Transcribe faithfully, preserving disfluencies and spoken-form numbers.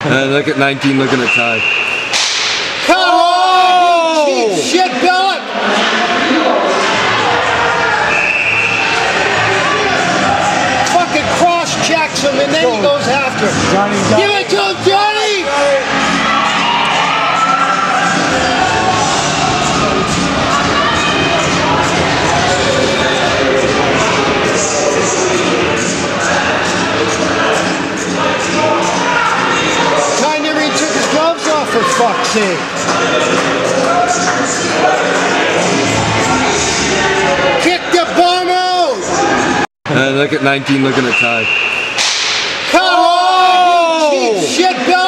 And look at nineteen looking at Ty. Come on, you cheap shit billet! Fucking cross-checks him and then he goes after him. Johnny, Johnny. Give it to him, Johnny! Ty never even took his gloves off, for fuck's sake. Kick the bum out! And look at nineteen looking at Ty. Come on, you cheap shit, Bill!